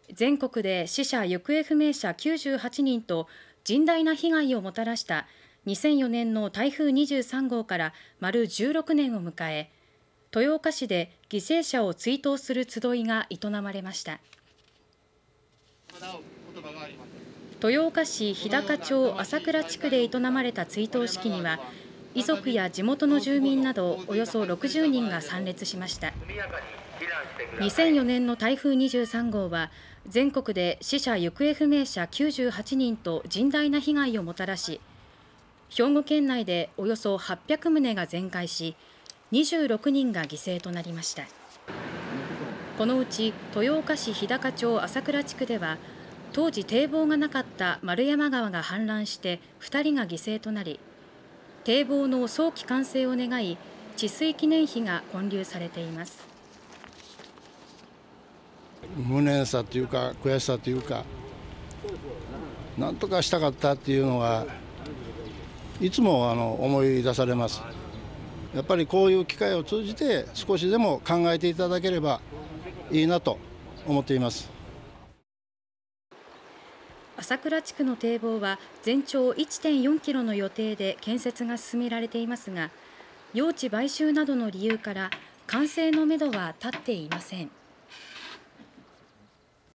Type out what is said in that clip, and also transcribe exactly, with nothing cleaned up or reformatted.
全国で死者・行方不明者きゅうじゅうはちにんと甚大な被害をもたらしたにせんよねんの台風にじゅうさんごうから丸じゅうろくねんを迎え、豊岡市で犠牲者を追悼する集いが営まれました。豊岡市日高町朝倉地区で営まれた追悼式には、遺族や地元の住民などおよそろくじゅうにんが参列しました。にせんよねんの台風にじゅうさんごうは全国で死者・行方不明者きゅうじゅうはちにんと甚大な被害をもたらし、兵庫県内でおよそはっぴゃくとうが全壊し、にじゅうろくにんが犠牲となりました。このうち豊岡市日高町朝倉地区では、当時堤防がなかった丸山川が氾濫してふたりが犠牲となり、堤防の早期完成を願い、治水記念碑が建立されています。 無念さというか悔しさというか、なんとかしたかったっていうのはいつもあの思い出されます。やっぱりこういう機会を通じて少しでも考えていただければいいなと思っています。 朝倉地区の堤防は全長 いってんよんキロの予定で建設が進められていますが、用地買収などの理由から完成のめどは立っていません。